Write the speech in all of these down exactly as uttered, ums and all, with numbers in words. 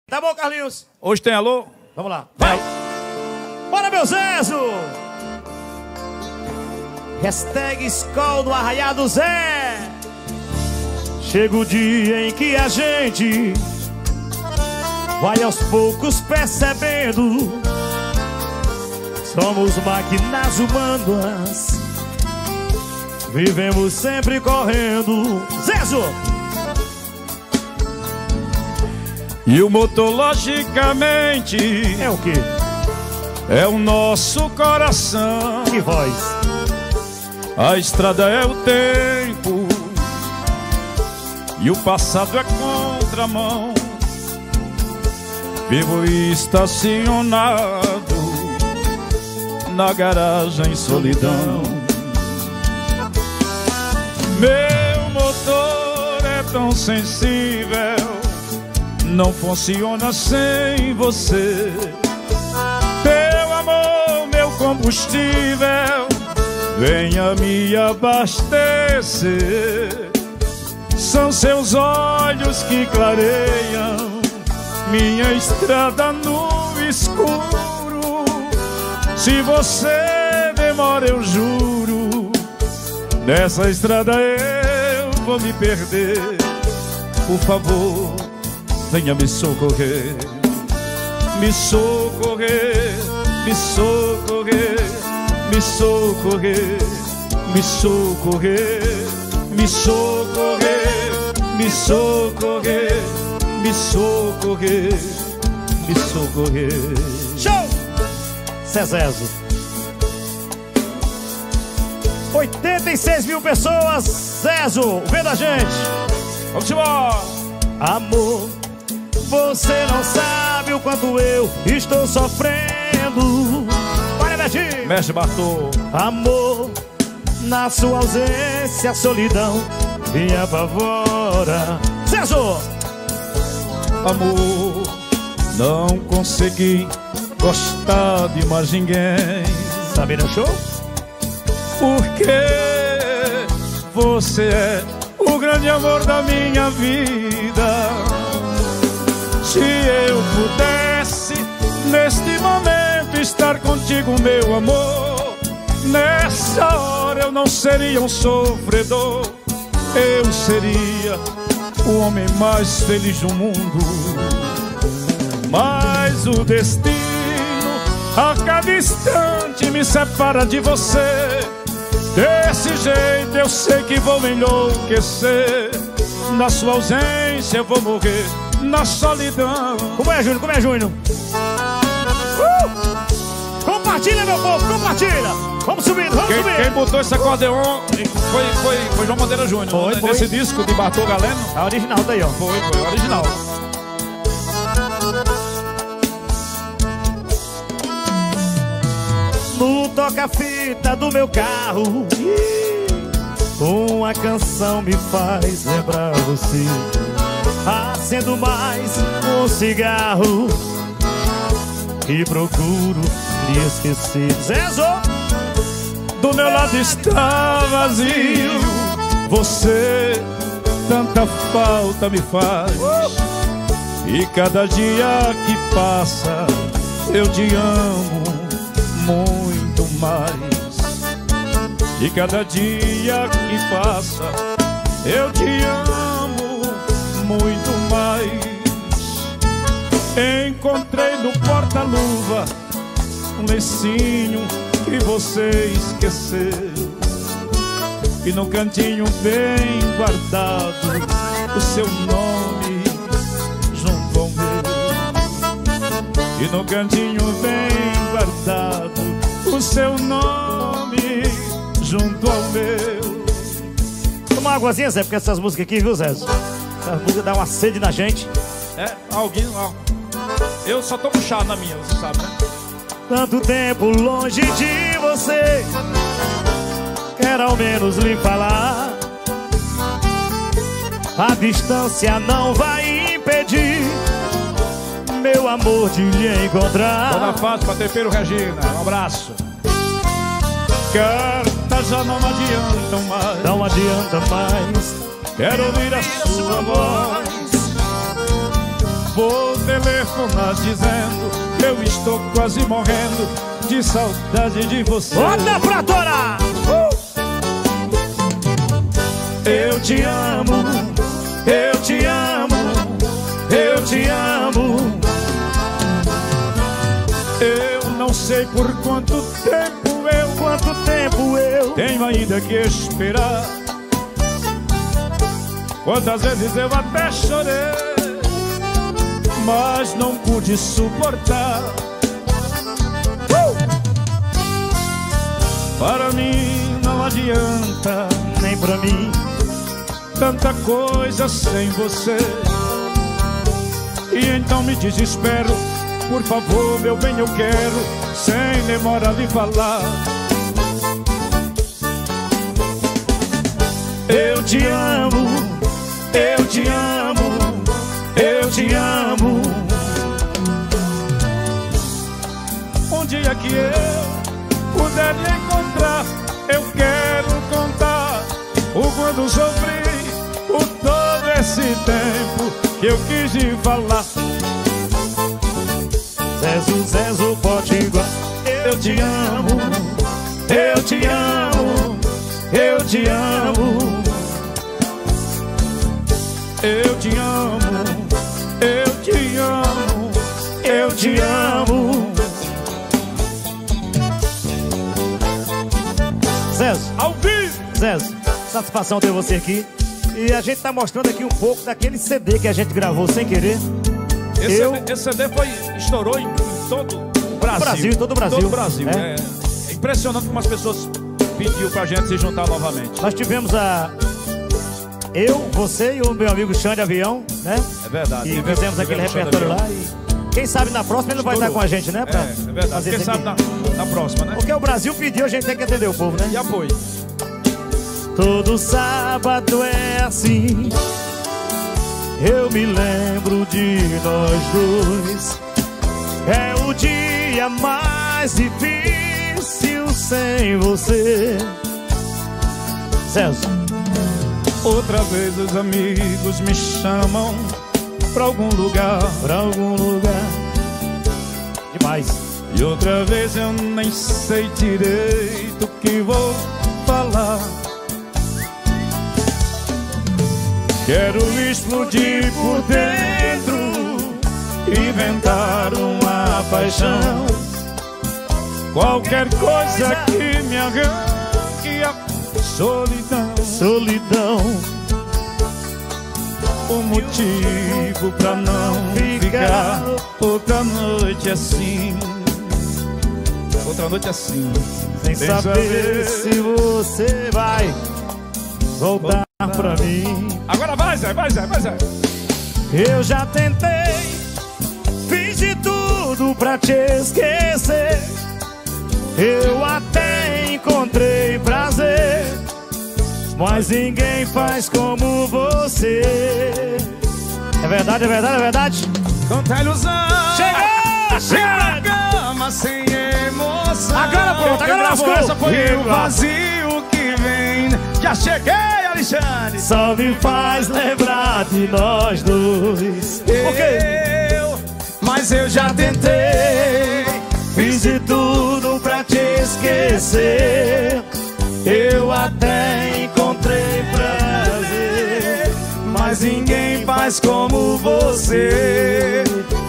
Tá bom, Carlinhos? Hoje tem alô? Vamos lá. Vai! Bora, meu Zezo! Hashtag Skol do Arraiado Zé. Chega o dia em que a gente vai aos poucos percebendo somos máquinas humanas, vivemos sempre correndo. Zezo! E o motor, logicamente, é o quê? É o nosso coração. Que voz! A estrada é o tempo e o passado é contramão. Vivo estacionado na garagem solidão. Meu motor é tão sensível, não funciona sem você. Teu amor, meu combustível, venha me abastecer. São seus olhos que clareiam minha estrada no escuro. Se você demora, eu juro, nessa estrada eu vou me perder. Por favor, venha me socorrer, me socorrer, me socorrer, me socorrer, me socorrer, me socorrer, me socorrer, me socorrer, me socorrer. Show! Zezo. oitenta e seis mil pessoas, Zezo, vendo a gente. Vamos embora! Amor, você não sabe o quanto eu estou sofrendo. Bora, Betinho! Mestre Bartô. Amor, na sua ausência, a solidão me apavora. Zezo! Amor, não consegui gostar de mais ninguém. Sabe no show? Porque você é o grande amor da minha vida. Se eu pudesse, neste momento, estar contigo, meu amor, nessa hora eu não seria um sofredor. Eu seria o homem mais feliz do mundo. Mas o destino a cada instante me separa de você. Desse jeito eu sei que vou enlouquecer. Na sua ausência eu vou morrer na solidão. Como é, Júnior? Como é, Júnior? Uh! Compartilha, meu povo, compartilha. Vamos subindo, vamos quem, subindo. Quem botou esse acordeon foi, foi, foi João Bandeira Júnior. Foi, foi. Nesse disco de Bartô Galeno. A original tá aí, ó. Foi, foi, original. No toca-fita do meu carro, uma canção me faz lembrar você. Acendo mais um cigarro e procuro me esquecer. Zezo! Do meu lado está vazio, você tanta falta me faz. E cada dia que passa eu te amo muito mais. E cada dia que passa eu te amo muito mais. Encontrei no porta-luva um lencinho que você esqueceu, e no cantinho bem guardado o seu nome junto ao meu. E no cantinho bem guardado o seu nome junto ao meu. Toma uma águazinha, Zé, porque essas músicas aqui, viu, Zé? Essas músicas dão uma sede na gente. É, alguém, ó. Eu só tomo chá na minha, você sabe, né? Tanto tempo longe de você, quero ao menos lhe falar. A distância não vai impedir meu amor de lhe encontrar. Dona Fátima, pra Tempero Regina, um abraço. Cartas já não adiantam mais, não adianta mais. Quero ouvir a sua voz. Vou telefonar dizendo que eu estou quase morrendo de saudade de você. Bota pra torar! Uh! Eu te amo, eu te amo, eu te amo. Eu não sei por quanto tempo eu, Quanto tempo eu tenho ainda que esperar. Quantas vezes eu até chorei, mas não pude suportar. uh! Para mim não adianta, nem pra mim, tanta coisa sem você. E então me desespero. Por favor, meu bem, eu quero, sem demora lhe falar. Eu te amo, eu te amo, eu te amo. Um dia que eu puder lhe encontrar, eu quero contar o quanto sofri, por todo esse tempo que eu quis te falar. Zezo, Zezo, Potiguar. Eu te amo, eu te amo, eu te amo. Eu te amo, eu te amo, eu te amo. Zezo, Ao vivo! Zezo, satisfação ter você aqui. E a gente tá mostrando aqui um pouco daquele C D que a gente gravou sem querer. Esse, Eu... C D, esse C D foi, estourou em todo o Brasil. Brasil, todo o Brasil. Todo o Brasil. É. É. É impressionante como as pessoas pediu pra gente se juntar novamente. Nós tivemos a... Eu, você e o meu amigo Xande Avião, né? É verdade. E tivemos, fizemos aquele tivemos repertório lá e... Quem sabe na próxima ele não vai estar com a gente, né? Pra É, é verdade. fazer Quem isso sabe aqui. na, na próxima, né? Porque o Brasil pediu, a gente tem que atender o povo, né? E apoio. Todo sábado é assim, eu me lembro de nós dois. É o dia mais difícil sem você. Celso. Outra vez os amigos me chamam pra algum lugar, Pra algum lugar. Demais. e outra vez eu nem sei direito o que vou falar. Quero explodir por dentro, inventar uma paixão, qualquer coisa que me arranque a solidão. Solidão. Um motivo pra não ficar outra noite assim, outra noite assim, Sem saber se você vai voltar pra mim. Agora vai, Zé, vai, Zé, vai, Zé. Eu já tentei, fiz de tudo pra te esquecer. Eu até encontrei prazer, mas ninguém faz como você. É verdade, é verdade, é verdade? Tanta ilusão. Chegou! Chega pra cama sem emoção. Agora pronto, agora lascou. Essa foi o vazio que vem. Já cheguei, Alexandre. Só me faz lembrar de nós dois. Por quê? Eu, mas eu já tentei, Fiz de tudo pra te esquecer. Eu até encontrei prazer, mas ninguém faz como você.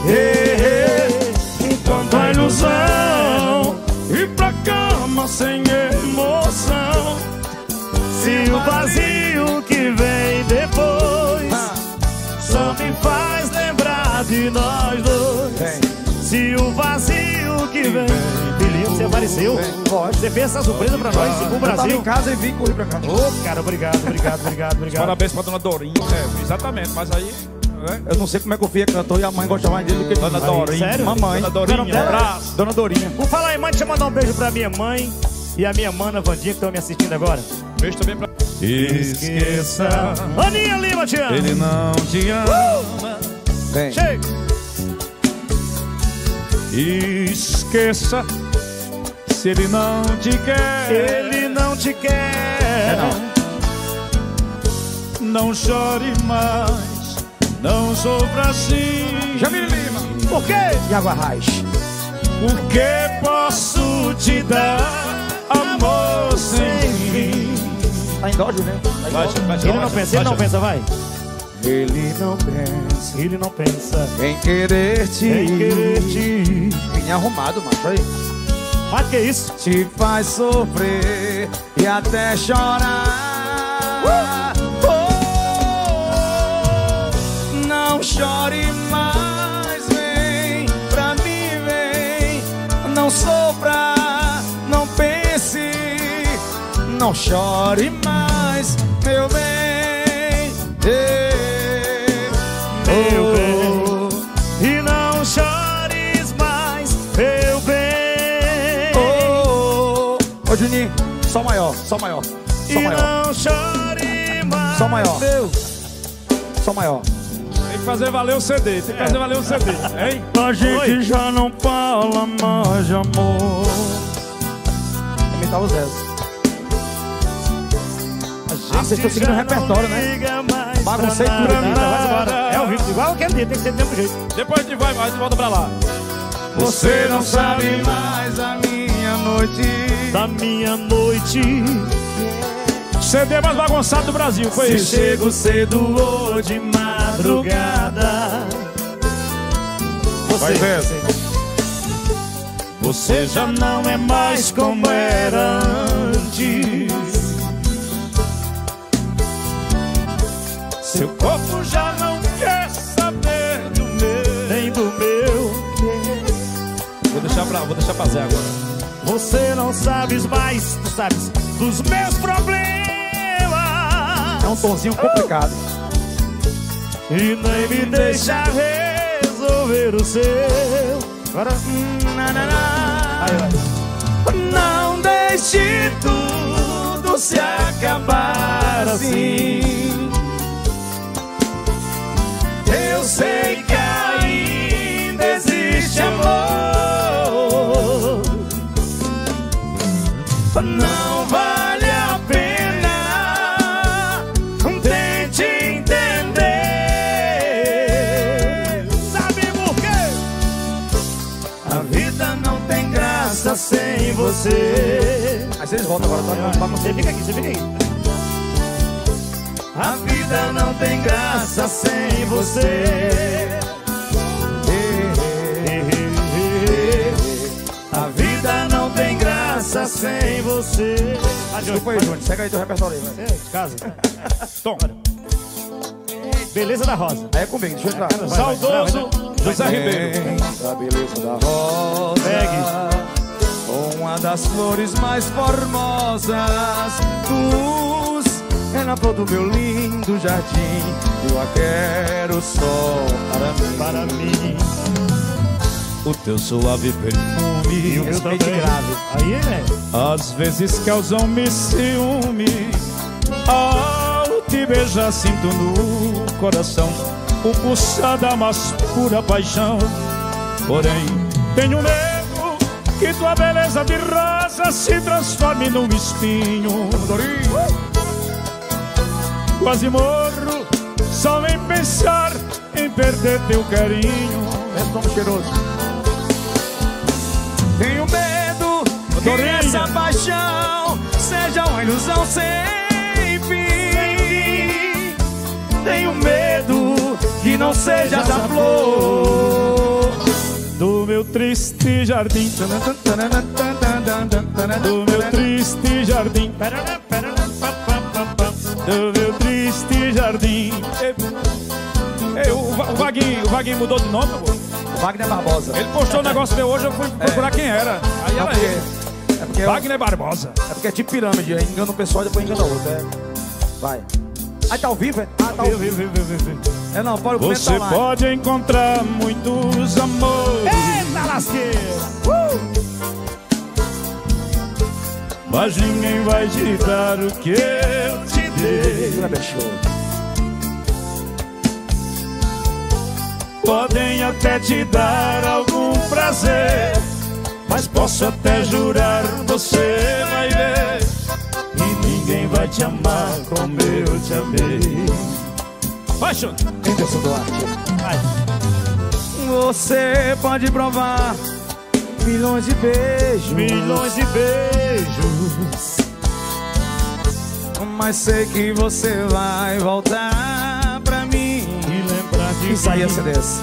Enquanto a ilusão ir pra cama sem emoção. se o vazio que vem depois só me faz lembrar de nós dois. Se o vazio que vem... Filhinho, você apareceu. Pode. Você fez essa surpresa pra nós, o Eu tava Brasil. em casa e vim correr pra cá. Ô, cara, obrigado, obrigado, obrigado, obrigado. Parabéns pra dona Dorinha. É, exatamente, mas aí... né? Eu não sei como é que o filho é cantor e a mãe gosta mais dele do que Dona Aí, Dorinha. sério? Mamãe. Dona Qual é o nome Dorinha, um dela? abraço. Dona Dorinha. Por falar aí, mãe, deixa eu mandar um beijo pra minha mãe e a minha mana Vandinha, que estão me assistindo agora. Beijo também pra... Esqueça, Aninha Lima, te amo. ele não te ama. Vem. Chega. Esqueça, se ele não te quer. Ele não te quer. Não chore mais, não sofra assim. Jamile Lima. Por quê? Iago Arraes. O que posso te dar, amor sem fim? Tá em dó, Juliano? Tá em Baixa, dó. baixa, Ele não pensa, ele não pensa, vai. Ele não pensa Ele não pensa em querer te em querer te... Vinha arrumado, macho, aí. Mas que isso? Te faz sofrer e até chorar. Oh, não chore mais, vem pra mim, vem. Não sofra, não pense. Não chore mais, meu bem. Meu bem. E não chores mais, meu bem. Ô, ô, Juninho, só maior, só maior, só E maior, não chore mais, só maior, Deus. só maior. Tem que fazer valer o C D, tem que fazer valer o C D, hein? A gente Oi. já não fala mais de amor. Imitava os Zé. Ah, vocês estão seguindo o repertório, né? Baguncei tudo. É ao vivo, igual aquele dia, tem que ser do mesmo jeito. Depois a gente vai, mas a gente volta pra lá. Você não sabe mais a minha noite. Da minha noite. C D mais bagunçado do Brasil, foi Se isso. chego cedo ou de madrugada. Vai ver. Você, você já não é mais como era antes. Seu corpo já não quer saber do meu, nem do meu. Vou deixar pra, vou deixar pra Zé agora. Você não sabes mais, tu sabes, dos meus problemas. É um tonzinho complicado. E nem me deixa resolver o seu. Agora. Na, na, na. Aí, vai. Não deixe tudo se acabar assim. Eu sei que ainda existe amor. Não vale a pena, tente entender. Sabe por quê? A vida não tem graça sem você. Aí vocês voltam agora, tá? Tá? Você fica aqui, você fica aí. A vida não tem graça sem você. A vida não tem graça sem você. Desculpa aí, Júnior. Segue aí teu repertório aí, vai. É, casa. Tom. Beleza da Rosa. Aí é comigo, deixa eu entrar. Vai, vai, Saudoso vai, vai. José Ribeiro. Da beleza da rosa. Pegue. Uma das flores mais formosas. Tu é na flor do meu lindo jardim. Eu a quero só para mim. Para mim. O teu suave perfume E o meu também. Grave. Aí, né? às vezes causam-me ciúme. Ao te beijar sinto no coração o pulsar da mais pura paixão. Porém, tenho medo que tua beleza de rosa se transforme num espinho. Quase morro só em pensar em perder teu carinho. Esse nome cheiroso. Tenho medo que essa paixão seja uma ilusão sem fim. Tenho medo que não sejas a flor Do meu triste jardim, do meu triste jardim, do meu triste jardim. Ei, o, o, Vaguinho, o Vaguinho mudou de nome, pô? Wagner Barbosa. Ele postou um negócio meu hoje, eu fui procurar quem era. Aí Não, era porque- ele. É porque, é, Wagner Barbosa. é porque é tipo pirâmide, aí engana o pessoal e depois engana o outro. É. Vai. Aí tá ao vivo, é? Ah, tá ao vivo. É não, pode o Você tá pode encontrar muitos amores, Eita lasqueira! Uh! mas ninguém vai te dar o que eu te dei. Podem até te dar algum prazer, mas posso até jurar, você vai ver, e ninguém vai te amar como eu te amei. Vai, Xan. Anderson Duarte. Vai. Você pode provar milhões de beijos, Milhões de beijos, mas sei que você vai voltar pra mim e lembrar de Isaías C Ds.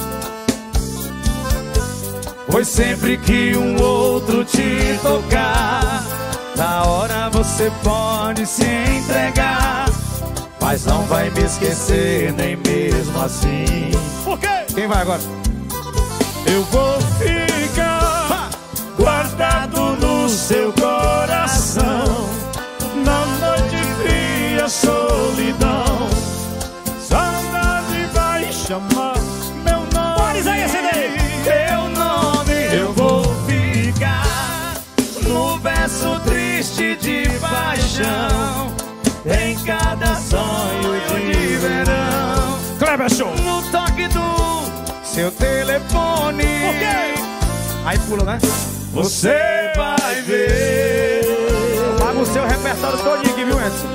Pois sempre que um outro te tocar, na hora você pode se entregar, mas não vai me esquecer nem mesmo assim. Por quê? Quem vai agora? Eu vou ficar guardado no seu coração, na noite fria, solidão. Saudade vai chamar meu nome. Bora, Isaías C D. Teu nome. Eu vou ficar no verso triste de paixão, em cada sonho de verão. Kleber Show. No toque do seu telefone. Por quê? Aí pula, né? Você vai ver. Paga o seu repertório todinho aqui, viu, Edson?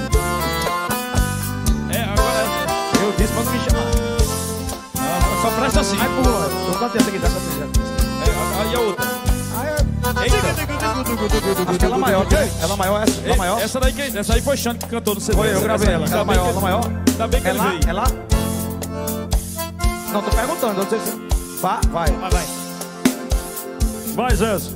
É, agora Eu disse pra não me chamar. ah, só presta assim. Aí pula. Eu cantei essa aqui, tá? É, aí a outra. Acho que ela é maior, ok? Ela é maior, essa? Ela é maior? Essa daí, que, essa aí foi Xande que cantou no C D. Foi, eu gravei ela. Ainda Ela é bem maior, que- ela é maior? Ainda bem que É ele lá? veio. É lá? Não, tô perguntando. Não sei se... Vá, vai. Vai, vai. Vai, Zezo.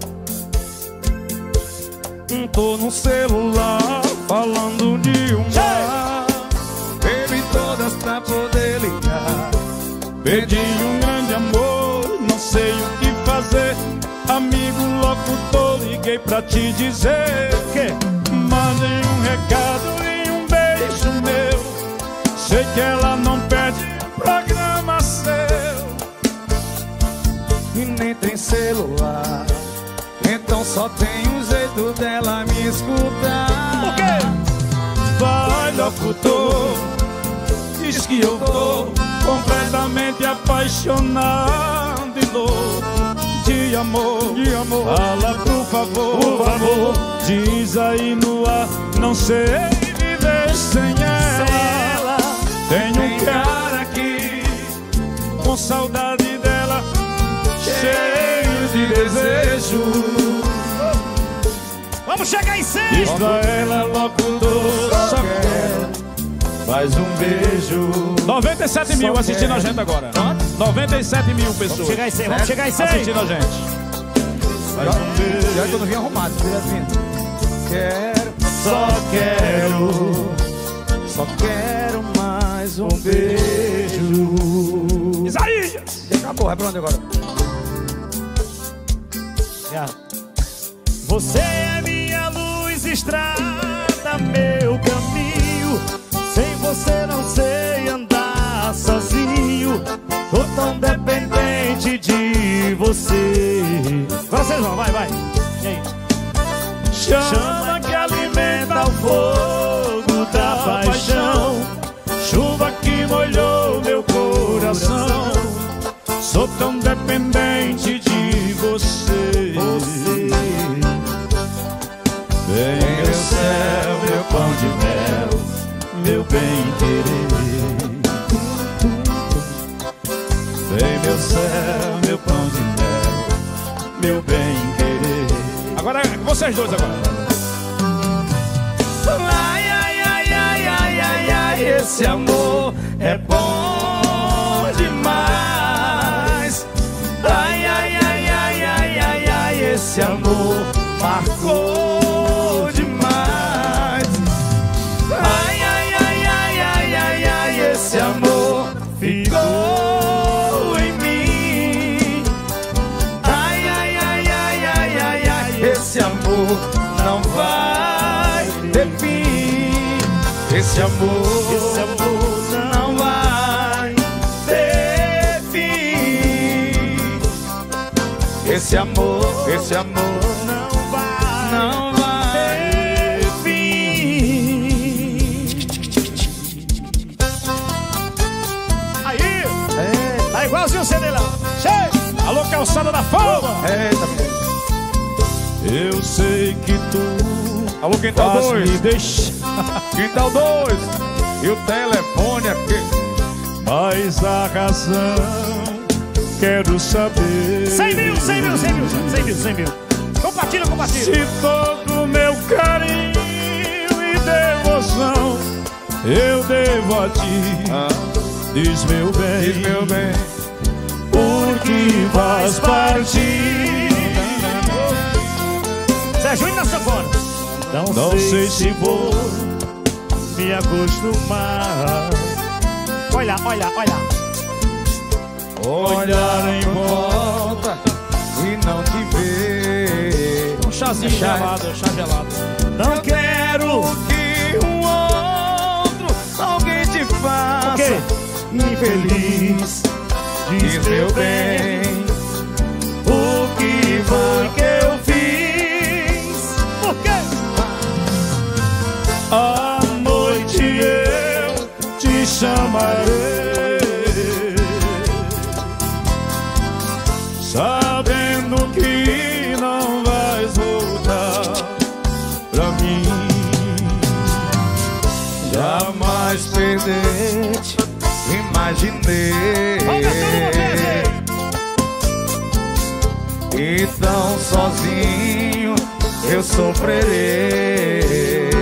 Tô no celular falando de um bar, bebi todas pra poder ligar. Perdi um grande amor, não sei o que fazer. Amigo locutor, liguei pra te dizer que mandei um recado e um beijo meu. Sei que ela não perde programa seu E nem tem celular, então só tem um jeito dela me escutar. Por quê? Vai, locutor, diz que eu tô completamente apaixonado e louco de amor, de amor. Fala, por favor, por favor, diz aí no ar, não sei viver sem ela. Sem ela. Tenho um cara aqui com saudade dela, cheio de desejo. Vamos chegar em cem. Diz pra ela, locutor, só quero mais um beijo. noventa e sete mil assistindo a gente agora. noventa e sete mil pessoas. Vamos chegar em cem, vamos chegar em cem. assistindo a gente. Mais um beijo. E aí quando vim arrumado, direto vindo. Quero, Só quero. só quero mais um beijo. Isaías! Já acabou, vai pra onde agora? Já. Você é minha luz, estrada, meu caminho. Sem você não sei andar sozinho. Tô tão dependente de você. Agora vocês vão, vai, vai. E aí? Chama que alimenta o fogo da paixão, chuva que molhou meu coração. Sou tão dependente de você. Vem meu céu, meu pão de mel, meu bem querer. Vem meu céu, meu pão de mel, meu bem querer. Agora vocês dois agora. Ai, ai, ai, ai, ai, ai, ai, esse amor é bom demais. Ai, ai, ai, ai, ai, ai, ai, esse amor marcou demais. Ai, ai, ai, ai, ai, ai, ai, esse amor ficou em mim. Ai, ai, ai, ai, ai, ai, ai, esse amor não vai ter fim. Esse amor, Esse amor não vai ter fim. Esse amor, esse amor não vai. não vai ter fim. Aí, É, tá igualzinho o C D lá. Chega. Alô, calçada da fama! eita, menino. Eu sei que tu Alô, Quintal faz dois. me deixar. Quintal dois. E o telefone aqui. Mas a razão quero saber. Cem mil, cem mil, cem mil, cem mil, cem mil. Compartilha, compartilha. Se todo meu carinho e devoção eu devo a ti, ah. Diz meu bem, diz meu bem, por que vais partir? Serginho na sanfona. Não, Não sei, sei se vou me acostumar. Olha, olha, olha. Olhar em volta e não te ver. Um chazinho chá gelado, chá gelado. Não quero que um outro alguém te faça okay. infeliz. Diz meu bem, o que foi que eu fiz? Por quê? À noite eu te chamarei, sabendo que não vais voltar pra mim. Jamais perder-te imaginei, e tão sozinho eu sofrerei.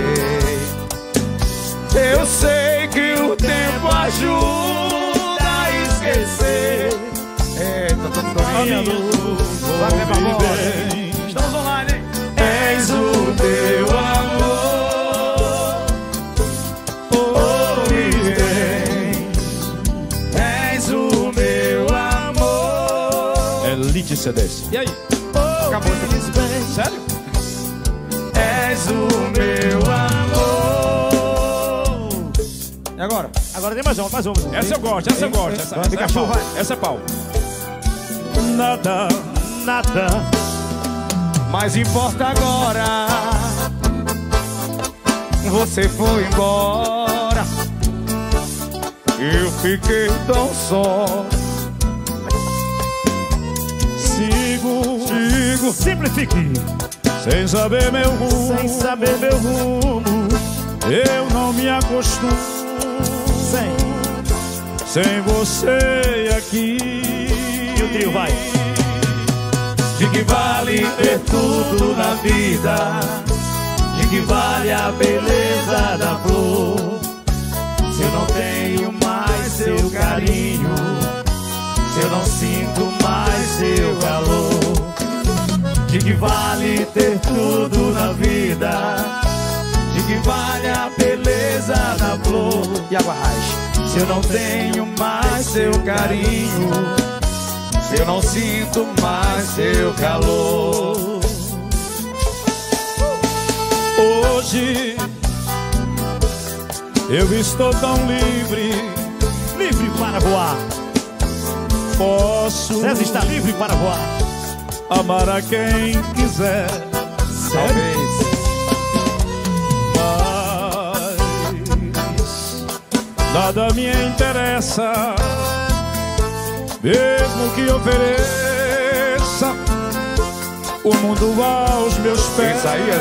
Eu sei que o tempo ajuda a esquecer. Eita, tô dormindo. Vai ver pra bola. Estamos online, hein? És o teu amor, oh, me vem. És o meu amor. Elite C Ds. E aí? Oh, acabou de dizer bem. Sério? És o meu amor. E agora? Agora tem mais uma, mais uma. Essa eu gosto, essa eu gosto. Essa, essa, essa, é, pau. Essa é pau. Nada, nada mas importa agora. Você foi embora, eu fiquei tão só. Sigo, sigo, simplifique. Sem saber meu rumo, sem saber meu rumo. Eu não me acostumo sem, sem você aqui. E o trio vai. De que vale ter tudo na vida? De que vale a beleza da flor? Se eu não tenho mais seu carinho, se eu não sinto mais seu calor. De que vale ter tudo na vida? De que vale a beleza da flor? E água raiz. Se eu não tenho mais seu carinho, se eu não sinto mais seu calor. Hoje eu estou tão livre, livre para voar. Posso. César está livre para voar. Amar a quem quiser. Talvez. Mas nada me interessa, mesmo que ofereça o mundo aos meus pés. Isso aí é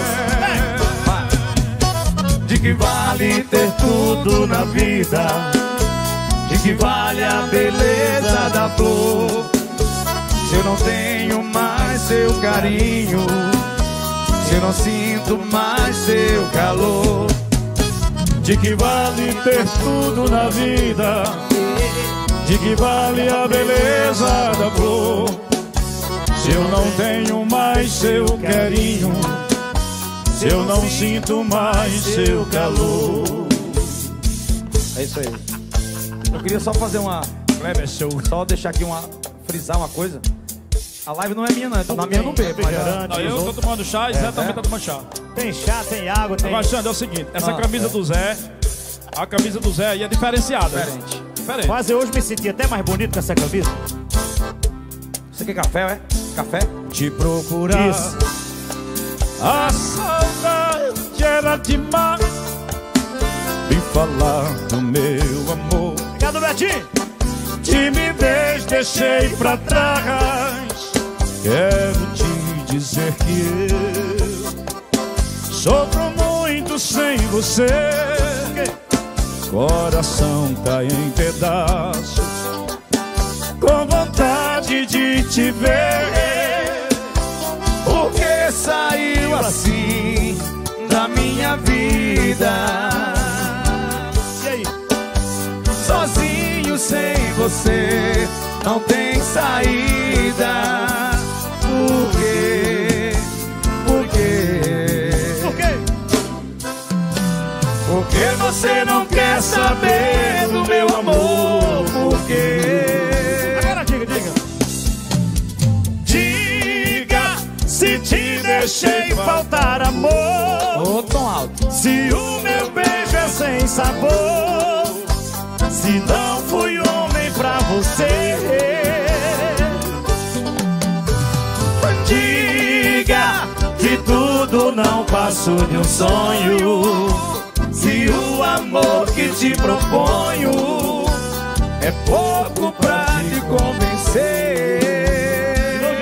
silêncio. De que vale ter tudo na vida? De que vale a beleza da flor? Se eu não tenho mais seu carinho, se eu não sinto mais seu calor. De que vale ter tudo na vida? De que vale a beleza da flor? Se eu não tenho mais seu carinho, se eu não sinto mais seu calor. É isso aí. Eu queria só fazer uma... Kleber Show. Só deixar aqui uma... frisar uma coisa. A live não é minha não, então na minha não bebo. Não, eu tô tomando chá e Zé é, também é? tá tomando chá. Tem chá, tem água, tem... Agora, Xande, é o seguinte, essa ah, camisa é. do Zé, a camisa do Zé aí é diferenciada. Diferente. Diferente. Mas eu hoje me senti até mais bonito com essa camisa. Você quer café, é? Café? Te procurar. Isso. A saudade era demais. Vim falar do meu amor. Obrigado, Betinho. Timidez deixei pra trás. Quero te dizer que eu sofro muito sem você. coração tá em pedaços, com vontade de te ver. Por que saiu assim da minha vida? E aí? Sozinho sem você não tem saída. Por quê? Por quê? Por quê? Porque você não quer saber do meu amor. Por quê? Agora diga, diga. Diga se te deixei faltar amor. Ô, tom alto. Se o meu beijo é sem sabor. Se não fui homem pra você. Diga que tudo não passou de um sonho. Se o amor que te proponho É pouco pra te convencer.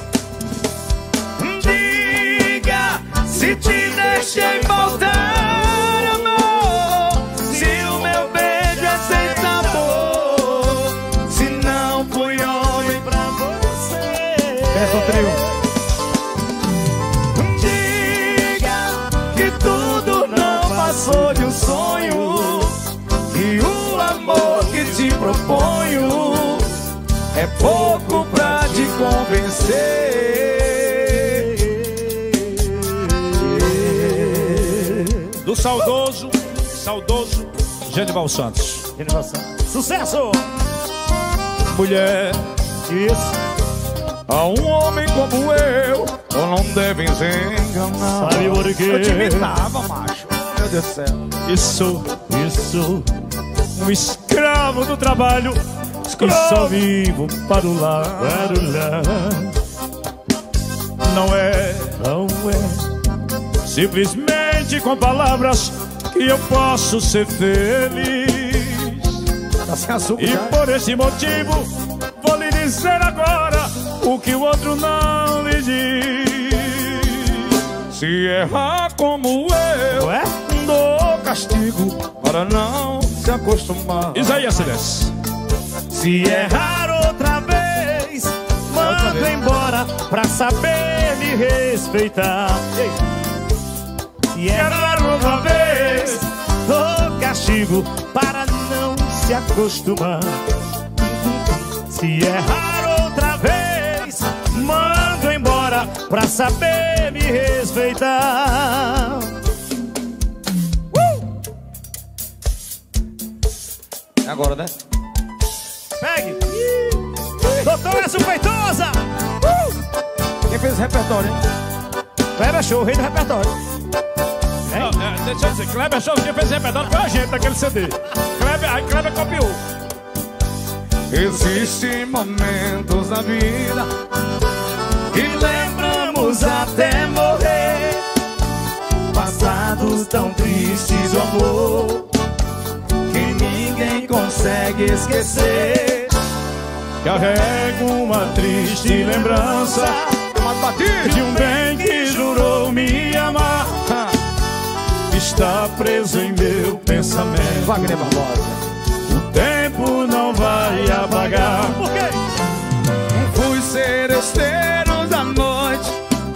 Diga se te deixei faltar amor. Se o meu beijo é sem sabor. Se não fui homem pra você. Peça o trio. Diga que tudo não passou de um sonho. E o amor que te proponho É pouco pra te convencer. Do saudoso, saudoso Genival Santos. Sucesso! Mulher, Isso. a um homem como eu, eu não devem se enganar. Sabe por quê? Eu te imitava, macho. Meu Deus do céu. Isso, Isso. um escravo do trabalho, e só vivo para o lar. Para o lar. Não é Não é. simplesmente com palavras que eu posso ser feliz. Tá sem açúcar E já. por esse motivo vou lhe dizer agora o que o outro não lhe diz. Se errar como eu, Ué? dou castigo para não se acostumar. Isaías Cedes. Se errar outra vez, mando embora pra saber me respeitar. Se errar outra vez, dou castigo para não se acostumar. Se errar outra vez, mando embora pra saber me respeitar. É agora, né? Pegue! Doutor Edson Feitosa! Quem fez esse repertório, hein? Kleber Show, rei do repertório. Não, é, deixa eu dizer, Kleber Show que fez repertório foi a gente daquele C D. Kleber, aí Kleber copiou. Existem momentos na vida E lembramos até morrer passados tão tristes do amor que ninguém consegue esquecer. Carrego uma triste lembrança de um bem que jurou me amar. Está preso em meu pensamento. Wagner Barbosa. O tempo não vai apagar. Por quê? Fui seresteiro da noite,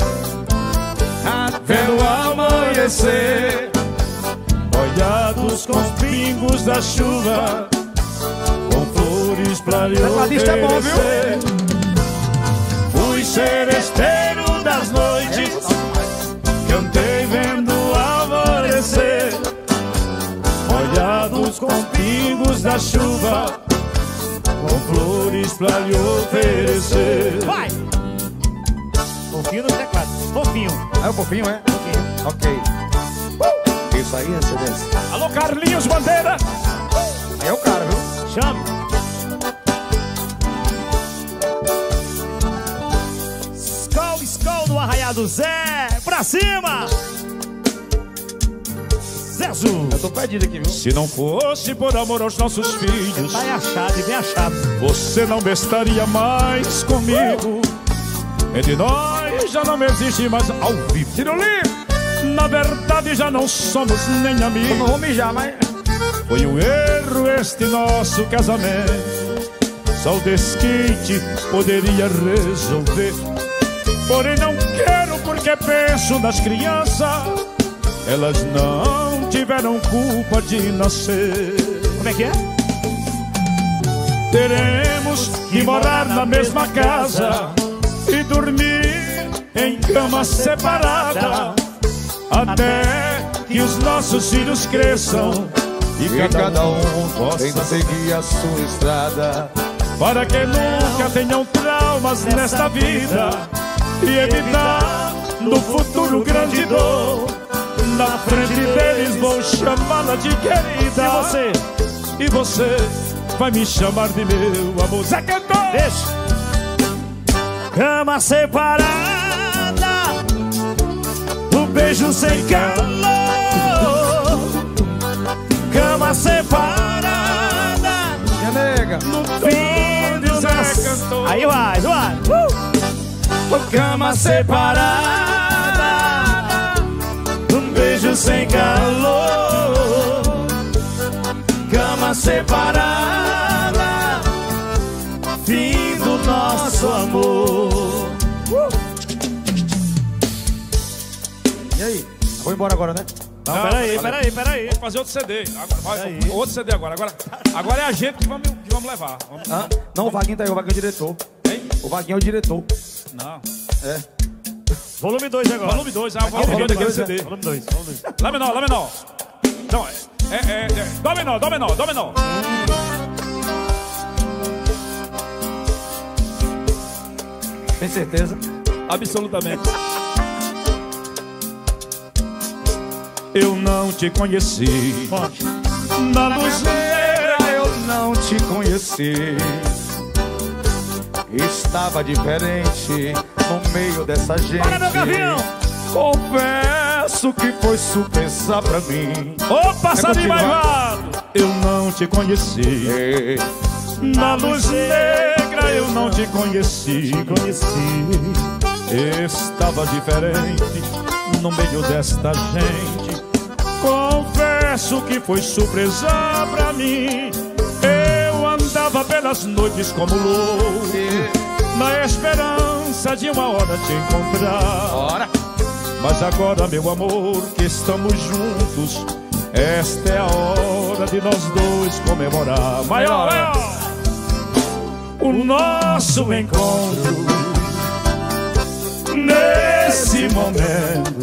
Vendo o amanhecer, molhados com os pingos da chuva, com flores pra lhe Tecladista é bom, viu? oferecer. Fui seresteiro das noites, cantei vendo o alvorecer, molhados com os pingos da chuva, com flores pra lhe oferecer. Vai! Fofinho no teclado. Fofinho. É o fofinho, é? Fofinho. Ok. Isso aí, esse desse. Alô, Carlinhos Bandeira. É o cara, viu? Chame. Skol, Skol no Arraiado Zé. Pra cima! Zezu. Eu tô perdido aqui, viu? Se não fosse por amor aos nossos filhos, Tá aí achado e bem achado. você não estaria mais comigo. Entre nós já não existe mais ao vivo. Tiro livre! Na verdade já não somos nem Eu não amigos. vou mijar, mas... Foi um erro este nosso casamento, só o desquite poderia resolver. Porém não quero porque penso nas crianças, elas não tiveram culpa de nascer. Como é que é? Teremos que morar na mesma casa e dormir em cama separada, até que os nossos filhos cresçam e, e cada um possa seguir a sua estrada, para que nunca tenham traumas nesta vida e evitar no futuro grande dor. Na frente deles vou chamá-la de querida. E você? E você vai me chamar de meu amor. Zé Cantor! Deixa. Cama separada, um beijo sem calor. Cama separada, minha nega, no fim do Zé Cantor. Aí vai, vai. Uh! Cama separada, um beijo sem calor. Cama separada, fim do nosso amor. uh! E aí? Vou embora agora, né? Não, não, peraí, peraí, peraí. Vamos fazer outro C D. Agora, vai, outro C D agora. agora. Agora é a gente que vamos, que vamos levar. Vamos... Ah, não, o Vaguinho tá aí, o Vaguinho é o diretor. Hein? O Vaguinho é o diretor. Não. É. Volume dois agora. Volume dois, ah, o volume dois do C D. Volume dois. Lá menor, Lá menor. Não, é, é, é, é. Dó menor, Dó menor, Dó menor. Tem certeza? Absolutamente. Eu não te conheci. Forte. Na luz negra eu não te conheci. Estava diferente no meio dessa gente. Para, meu gavião! Confesso que foi surpresa pra mim. Opa, sabe mais vado. Eu não te conheci. É. Na luz negra eu não te conheci. Te conheci. Estava diferente no meio desta gente. Confesso que foi surpresa pra mim. Eu andava pelas noites como louco, na esperança de uma hora te encontrar. Ora. Mas agora, meu amor, que estamos juntos, esta é a hora de nós dois comemorar. Maior, maior. O nosso encontro nesse momento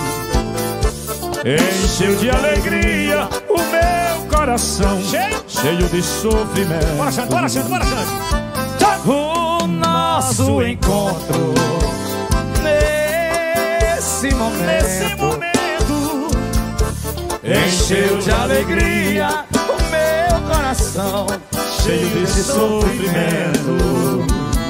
encheu de alegria o meu coração, cheio, cheio de sofrimento. Bora, Xande, bora, Xande, bora, Xande. O nosso encontro nesse momento, Nesse momento encheu de alegria o meu coração, cheio de sofrimento.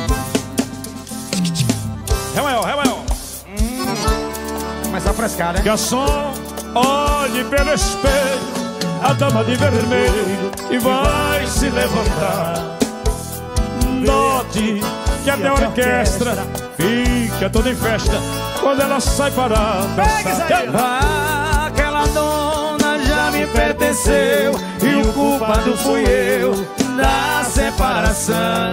Ré maior, Ré maior. Hum, começar a frescar, né? Garçom, olhe pelo espelho a dama de vermelho e vai se levantar. Note que até a orquestra fica toda em festa quando ela sai para dançar. Aquela dona já me pertenceu e o culpado fui eu da separação.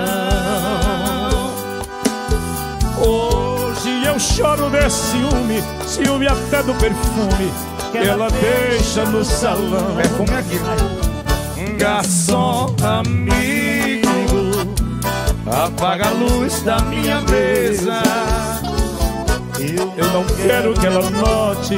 Hoje eu choro de ciúme, ciúme até do perfume que ela deixa no salão. Perfume aqui. Garçom amigo, apaga a luz da minha mesa. Eu não quero que ela note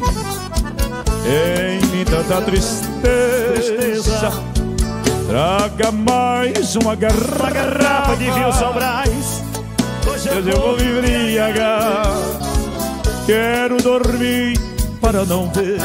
em mim tanta tristeza. Traga mais uma garrafa, uma garrafa de Wilson Braz. Hoje eu vou me embriagar. Quero dormir para não ver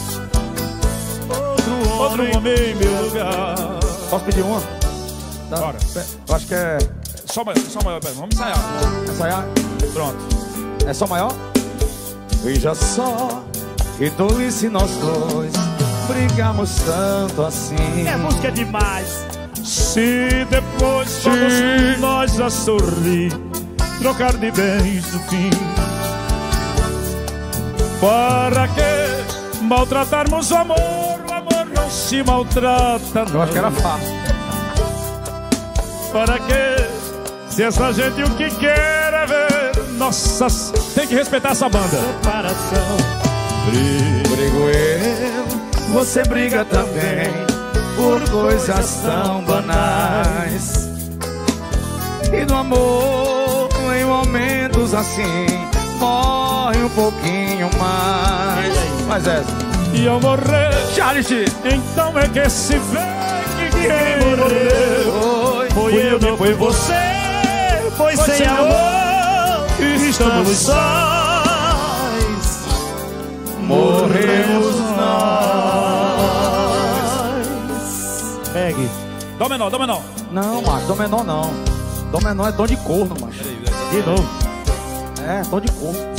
outro, outro homem em meu lugar. Posso pedir uma? Tá. Bora. Eu acho que é... Só maior, só maior, vamos ensaiar. Ensaiar? Pronto. É só maior? Veja só que tolice nós dois brigamos tanto assim. É música demais. Se depois vamos nós a sorrir, trocar de bens no fim, para que maltratarmos o amor? O amor não se te maltrata. Eu acho que era fácil. Para quê? Se essa gente o que quer é ver. Nossa, tem que respeitar essa banda. Separação. Brigo eu, você briga também, por coisas tão banais. E do amor, em momentos assim, morre um pouquinho mais. Mas essa. E eu morrer, Charles, então é que esse velho que quem morreu foi, Foi eu, não foi você. Pois Foi sem sem amor estamos sós. morremos nós. Pegue. Dó menor, dó menor. Não, macho, dó menor não. Dó menor é tom de corno, macho. De novo. É, tom de corno.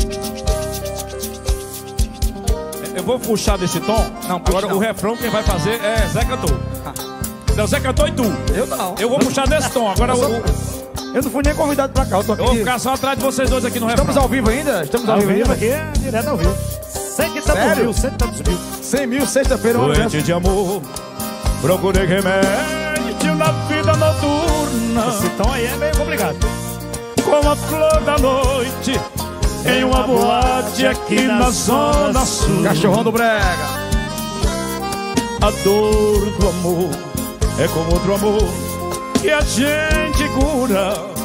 Eu vou puxar desse tom. Não, puxa agora não. o refrão quem vai fazer é Zé Cantor. Não, Zé Cantor e tu. Eu não. Eu vou puxar desse tom. Agora Eu, eu, só- eu eu não fui nem convidado pra cá, eu tô aqui. vou ficar só atrás de vocês dois aqui no refrão. Estamos ao vivo ainda? Estamos ao, Ao vivo vivo ainda? aqui, é direto ao vivo. Cento e tantos Sério? mil, cento e tantos mil. cem mil, sexta-feira, uma Doente de amor, procurei remédio na vida noturna. Esse tom aí é meio complicado. Como a flor da noite em uma boate aqui na zona sul. Cachorrão do Brega. A dor do amor é como outro amor que a gente cura.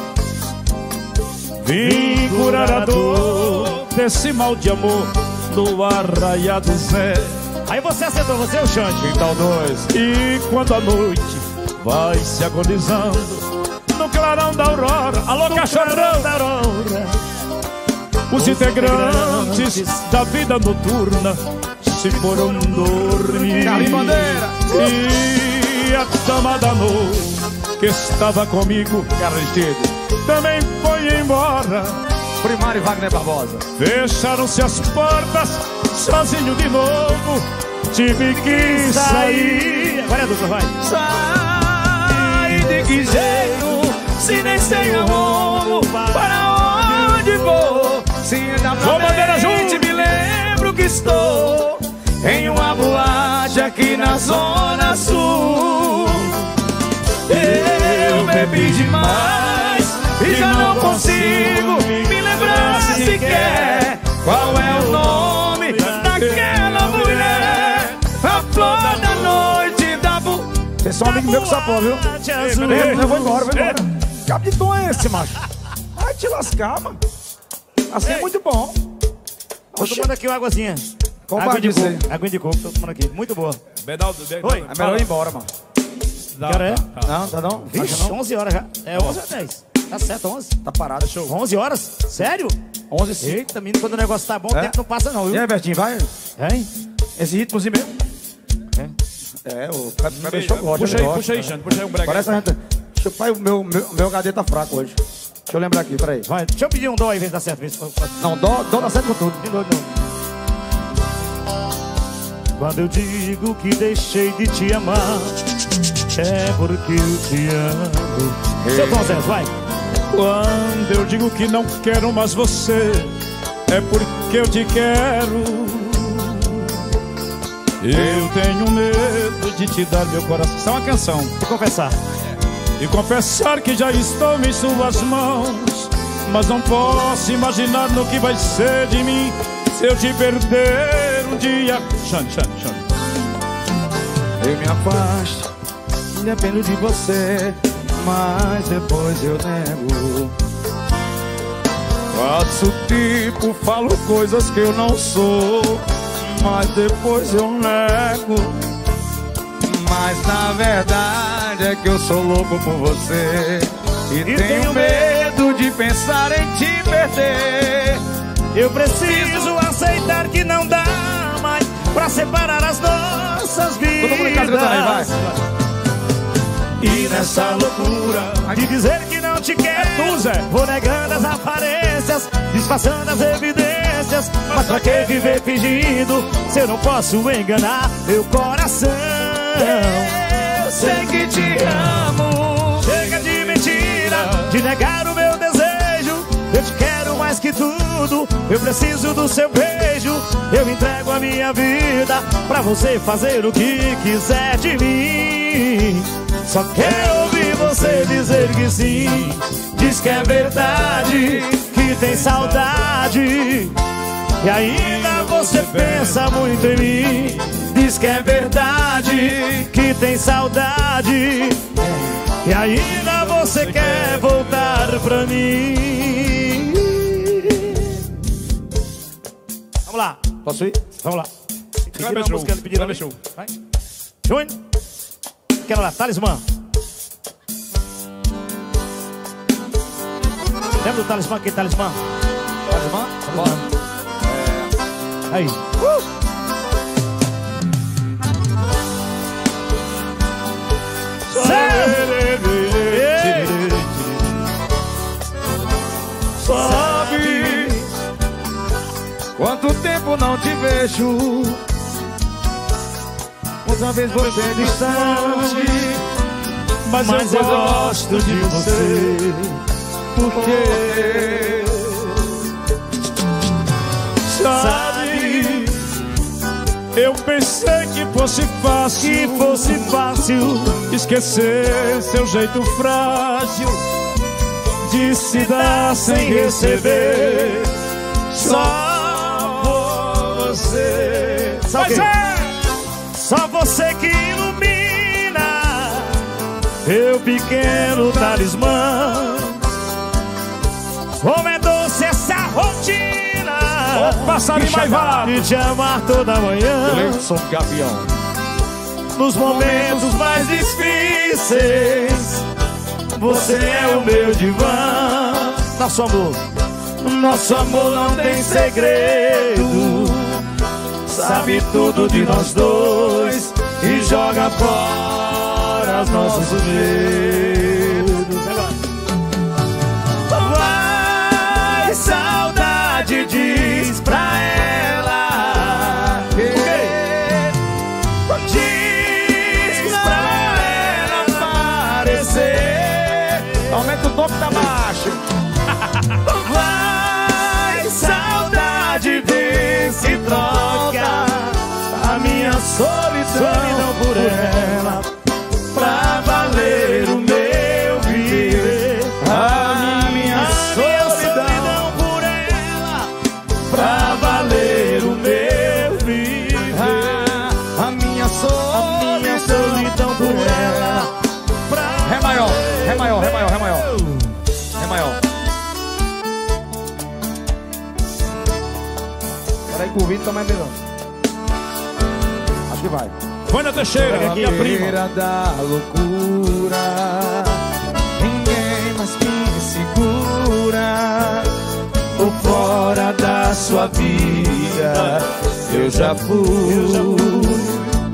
Vim curar a dor desse mal de amor do arraiado Zé. Aí você acertou, você é o Xande. Quintal dois. E quando a noite vai se agonizando no clarão da aurora, alô cachorrão, da aurora, os integrantes da vida noturna se foram dormir. Carlinhos Bandeira. E a dama da noite que estava comigo, Aristide. também foi embora. Primário Wagner Barbosa. Fecharam-se as portas, sozinho de novo, tive que sair. Agora é dupla, vai. Sai de que jeito, se nem sei rumo, para onde vou? Se ainda Vou, bandeira, pra mente me lembro que estou em uma boate aqui na Zona Sul. Eu bebi demais e já não consigo me lembrar sequer qual é o nome daquela mulher. A flor da noite da bu... Vocês são amigos meus com sapão, viu? Azul. Eu vou embora, vou embora. Que cabo de tom é esse, macho? Vai te lascar, mano. Assim é muito bom. Tô tomando aqui uma águazinha. Qual Água parte de disso coco. aí? Água de coco, tô tomando aqui. Muito boa. Bedaldo, Oi. É melhor ir embora, mano. Dá, Que hora é? dá, dá. Não, tá não? Acha Vixe, não? onze horas já. É onze ou dez? Tá certo, onze. Tá parado, show. onze horas? Sério? onze sim. Eita, menino, quando o negócio tá bom, o É? tempo não passa não, E viu? aí, Bertinho, vai? Hein? Esse ritmozinho mesmo. É, o Pepe deixou gosta. Puxa ele aí, gosta. puxa aí, Xande, puxa aí um brega. Parece a gente... Deixa eu... Pai, o meu, meu, meu H D tá fraco hoje. Deixa eu lembrar aqui, peraí. Vai, deixa eu pedir um dó aí, ver se dá certo. Vê se... Não, dó, dó dá certo com tudo. De novo, de novo. Quando eu digo que deixei de te amar, é porque eu te amo. Seu Tom Zé, vai. Quando eu digo que não quero mais você, é porque eu te quero. Eu tenho medo de te dar meu coração. Isso é uma canção. Vou confessar. E confessar que já estou em suas mãos, mas não posso imaginar no que vai ser de mim se eu te perder um dia. Xande, Xande, Xande. Eu me afasto, dependo de você, mas depois eu nego. Faço tipo, falo coisas que eu não sou, mas depois eu nego. Mas na verdade é que eu sou louco por você e, e tenho medo de pensar em te perder. Eu preciso aceitar que não dá mais pra separar as nossas vidas. Todo mundo em casa cantando aí, vai. E nessa loucura de dizer que não te quero, tu, Zé. vou negando as aparências, disfarçando as evidências. Mas pra que viver fingindo se eu não posso enganar meu coração? Eu sei que te amo. Chega de mentira, de negar o meu desejo. Eu te quero mais que tudo. tudo, eu preciso do seu beijo. Eu entrego a minha vida pra você fazer o que quiser de mim. Só quero ouvir você dizer que sim. Diz que é verdade, que tem saudade, e ainda você pensa muito em mim. Diz que é verdade, que tem saudade, e ainda você quer voltar pra mim. Vamos lá. Posso ir? Vamos lá. Kleber Show. Kleber Show. Vai. Júnior. Quero lá, Talismã. Lembra do Talismã? Aquele Talismã? Talismã? Bora. É... Aí. Uh! Sabe quanto tempo não te vejo? Outra vez você é distante, Mas, mas eu gosto de você. Porque Sabe, eu pensei que fosse fácil, que fosse fácil esquecer seu jeito frágil de se dar sem receber. Só você. Só Mas quem? é! Só você que ilumina meu pequeno talismã. Como é doce essa rotina, Ô, passarinho maivado, de te amar toda manhã. eu sou um gavião. Nos momentos mais difíceis, você é o meu divã. Nosso amor, nosso amor não tem segredo. Sabe tudo de nós dois e joga fora os nossos medos. Vai, saudade, diz pra ela. Diz pra ela aparecer. Aumenta o tom que tá baixo. Vai, saudade, diz se troca a minha solidão por ela, pra valer o meu viver. A minha solidão por ela, pra valer o meu viver. A minha Solidão por ela, pra Ré maior, Ré maior, Ré maior, Ré maior. Ré maior. Peraí que o vídeo tá mais melhor. Acho que vai. Vânia Teixeira, minha prima. Da loucura, ninguém mais me segura. Por fora da sua vida eu já fui.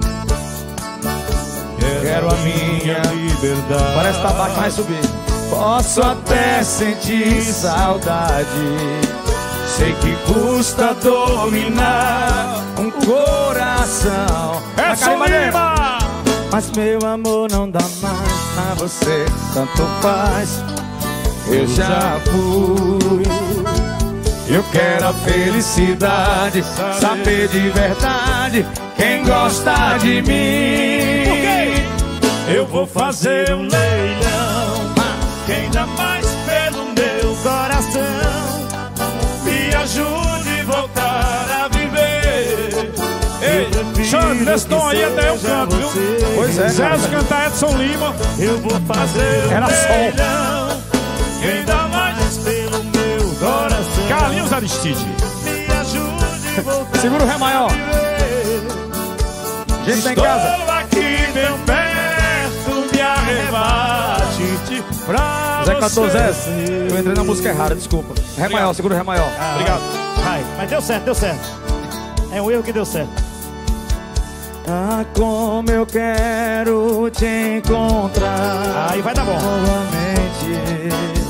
Quero a minha liberdade. Parece que tá baixo, vai subir. Posso até sentir saudade, sei que custa dominar um coração. É só Lima! Mas meu amor não dá mais pra você, tanto faz. Eu já fui. Eu quero a felicidade, saber de verdade quem gosta de mim. Eu vou fazer um leilão, quem dá mais pelo meu coração, me ajude a voltar a viver. Ei, Xande, nesse tom aí até eu canto, viu? Pois é, cara. Zé cantar Edson Lima. Eu vou fazer um Era som. leilão, quem dá mais pelo meu coração, Carlinhos Aristide. me ajude a voltar Segura o Ré maior. a viver. Gente tá em Estou casa. aqui bem perto, me arrebate pra Zé você. cantou Zé. Eu entrei na música errada, desculpa. Ré maior, segura o Ré maior. Ah, Obrigado. Vai, mas deu certo, deu certo. É um erro que deu certo. Ah, como eu quero te encontrar. Aí vai dar bom. Novamente.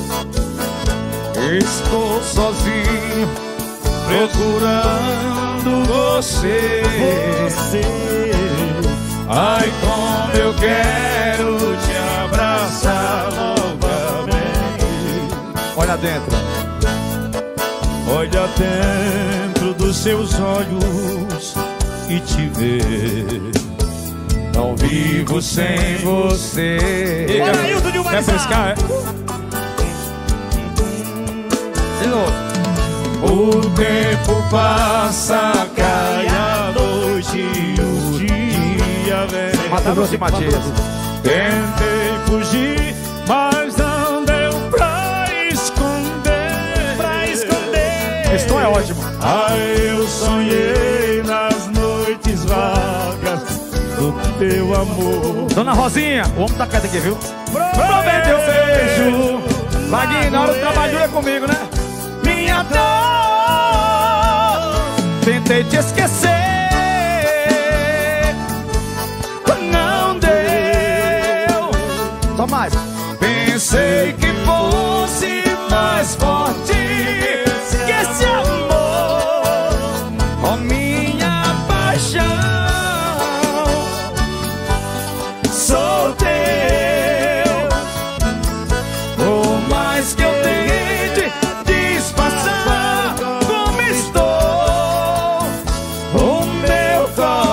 Estou sozinho procurando você. Você. Ai, como eu quero te abraçar novamente. Olha dentro. olha dentro dos seus olhos e te ver. Não vivo sem você. Bora, Ailton de Quer pescar, é? De novo. O tempo passa, cai a noite e o dia vem. Mato Grosso e Matias. Tentei fugir, mas não deu pra esconder. Pra esconder. Esse tom é ótimo. Ah, eu sonhei nas noites vagas do teu amor. Dona Rosinha, o homem tá quieto aqui, viu? Prometeu beijo. Vaguinho, na hora do trabalho é comigo, né? Minha dor, tentei te esquecer, não deu. Só mais. Pensei que fosse mais forte que esse amor, oh minha paixão. Sou teu, por mais que eu tente disfarçar como estou, o meu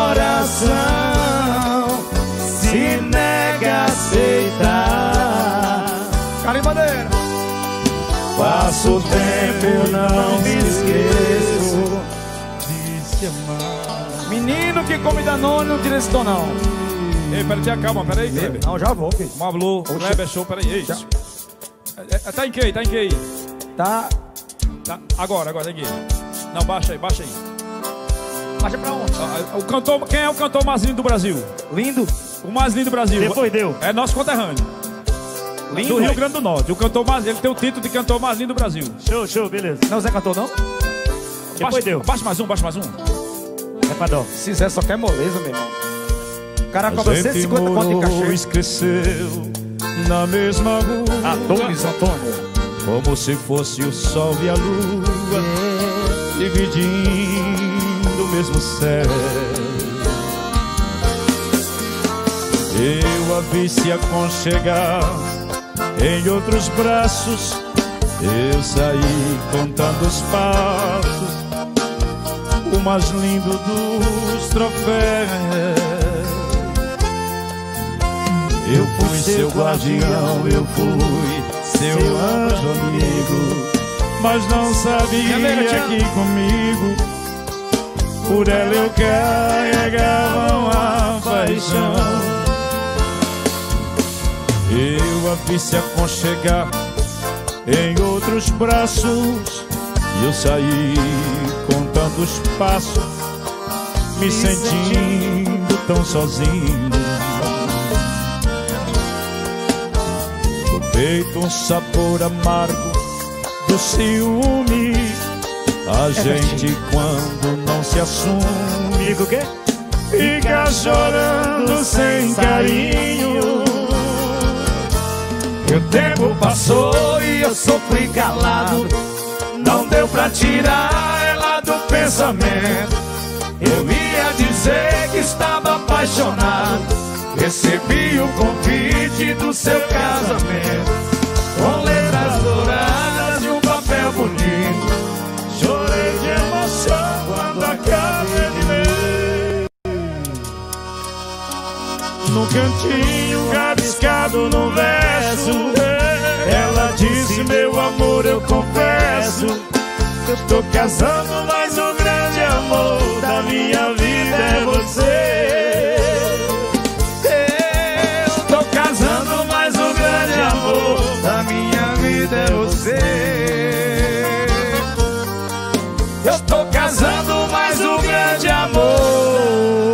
coração se nega a aceitar. Carimbadeira. Passo o tempo, eu não me esqueço de se amar. Menino que come Danone não tira esse tom não. Ei, peraí, tenha calma, peraí, Kleber. Não, já vou, filho. Mablô, Kleber, show, peraí. Ei, Já. é, é, tá em que? Tá em que? Tá. Tá, agora, agora, tá em que? Não, baixa aí, baixa aí. Baixa pra onde? Ah, O cantor, quem é o cantor mais lindo do Brasil? Lindo. O mais lindo do Brasil. Depois deu. É nosso conterrâneo. Lindo. Do Rio Grande do Norte. O cantor mais, ele tem o título de cantor mais lindo do Brasil. Show, show, beleza. Não, Zé cantou não? Depois Baixa, deu. baixa mais um, baixa mais um. É pra dó. Se Zé só quer moleza, meu irmão. O cara cobra A gente cento e cinquenta conto de morou, cachê. cresceu na mesma rua, Adonis Antônio. como se fosse o sol e a lua, dividindo o mesmo céu. Eu a vi se aconchegar em outros braços, eu saí contando os passos, o mais lindo dos troféus. Eu fui seu guardião, eu fui seu anjo amigo, mas não sabia que comigo, por ela eu carregava uma paixão. Eu a vi se aconchegar em outros braços, e eu saí contando os passos, me sentindo tão sozinho. No peito um sabor amargo do ciúme, a gente quando não se assume, Digo o quê? fica chorando sem carinho. E o tempo passou e eu sofri calado, não deu pra tirar ela do pensamento. Eu ia dizer que estava apaixonado, recebi o convite do seu casamento, com letras douradas e um papel bonito. Chorei de emoção quando acabei de ler. No cantinho rabiscado no verso, ela disse: meu amor, eu confesso, eu tô casando, mas o grande amor da minha vida é você. Eu tô casando, mas o grande amor da minha vida é você. Eu tô casando, mas o grande amor.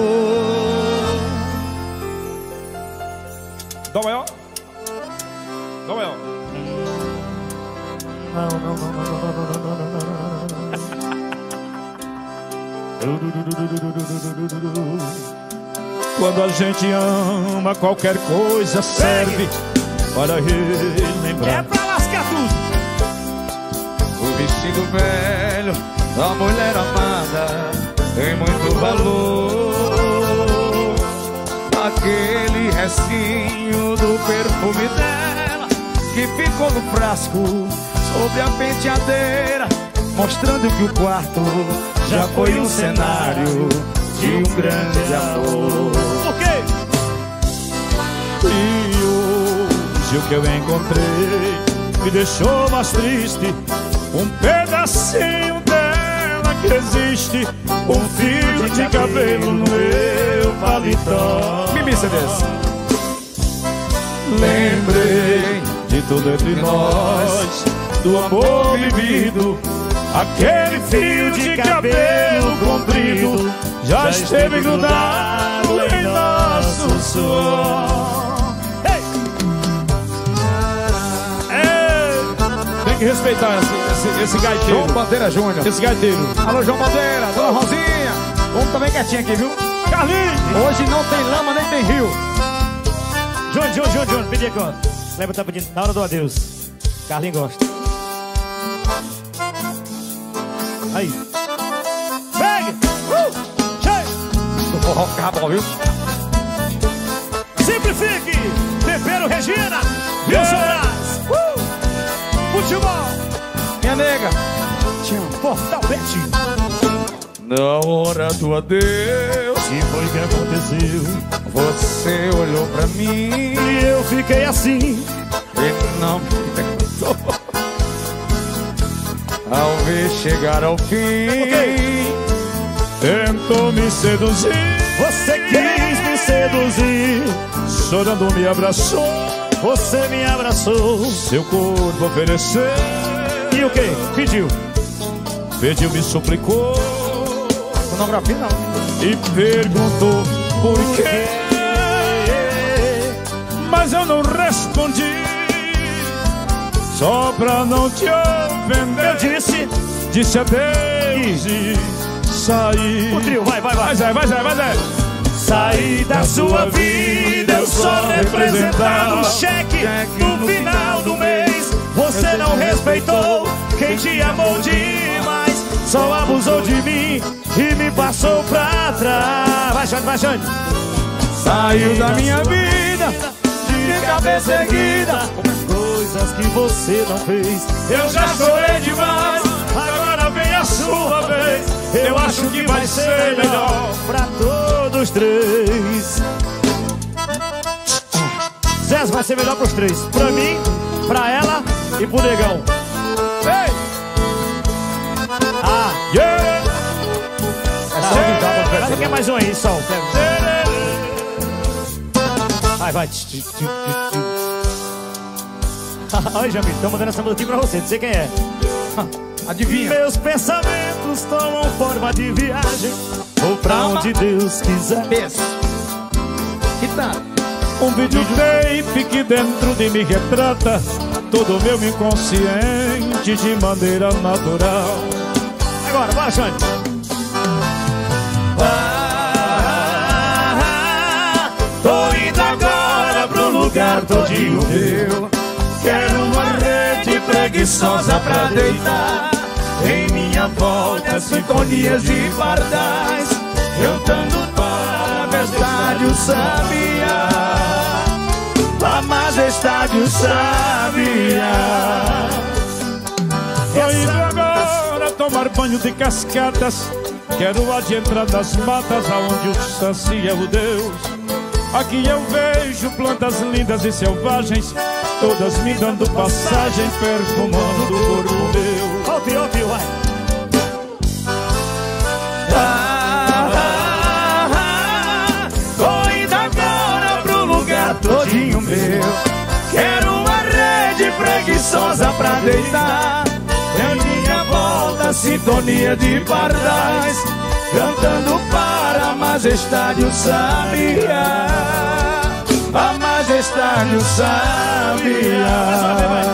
Dó maior? Dó maior. Não, não, não, não, não, não, não, não, não, não, não. Quando a gente ama, qualquer coisa serve para É relembrar. pra lascar tudo. O vestido velho da mulher amada tem muito valor. Aquele restinho do perfume dela que ficou no frasco sobre a penteadeira mostrando que o quarto já foi um cenário de um grande amor. Por quê? E hoje o que eu encontrei me deixou mais triste. Um pedacinho dela que existe, um fio de cabelo no meu paletó. Mimi C Ds. Lembrei de tudo entre nós, do amor vivido. Aquele fio de cabelo comprido já esteve grudado em nosso suor. Ei! Ei! Tem que respeitar esse, esse, esse gaiteiro. João Bandeira Júnior. Esse gaiteiro. Alô, João Bandeira, dona Rosinha. Vamos também quietinho aqui, viu? Carlinhos! Hoje não tem lama nem tem rio. Júnior, Júnior, Júnior, Júnior, pedi aqui, ó. Lembra, tá pedindo na hora do adeus. Carlinhos gosta. Aí. Pega! Uh! Cheio! Do forró cabal, viu? Simplifique! Tempero Regina! Wilson Braz! Uh! Futebol! Minha nega. Portal Bet! Na hora do adeus, O que foi que aconteceu? você olhou pra mim E eu fiquei assim. e não me perguntou. Ao ver chegar ao fim, Ok. Tentou me seduzir, Você quis me seduzir. chorando me abraçou, Você me abraçou. seu corpo ofereceu, E o que? Pediu. pediu, me suplicou Pornografia não. e perguntou por quê. Mas eu não respondi, só pra não te ofender. Eu disse. Disse adeus e saí. O trio, vai, vai, vai. Vai, Zé, vai, Zé, vai, Zé. Saí da sua vida, eu só representava um cheque no final do mês. Você não respeitou quem te amou demais, só abusou de mim e me passou pra trás. Vai, Xande, vai, Xande. Saiu da minha vida de cabeça erguida. Coisas que você não fez. Eu já chorei demais, agora vem a sua vez. Eu acho que vai ser melhor pra todos três. Zé, vai ser melhor pros três. Pra mim, pra ela e pro negão. Ei! Ah, Yeah! É só avisar pra mas você. quer mais um aí, Sol. Vai, vai. Olha, Jamil, tô mandando essa música aqui pra você, não sei quem é. Adivinha? Meus pensamentos tomam forma de viagem. Vou pra onde Deus quiser. Pensa. Que tal? Um videotape que dentro de mim retrata todo o meu inconsciente de maneira natural. Agora, bora, Xande. Ah, tô indo agora pro lugar todinho meu. Quero uma rede preguiçosa pra deitar. Em minha volta, sinfonias de pardais, cantando para a majestade o sabia. A majestade o sabia. Tô indo agora tomar banho de cascatas. Quero adentrar das matas aonde o sacia o Deus. Aqui eu vejo plantas lindas e selvagens, todas me dando passagem, perfumando o corpo meu. Ouve, ouve, vai. Ah, ah, ah, tô indo agora pro lugar todinho meu. Quero uma rede preguiçosa pra deitar. Em minha volta, sintonia de pardais, cantando para a majestade o sabia. A majestade o sabia.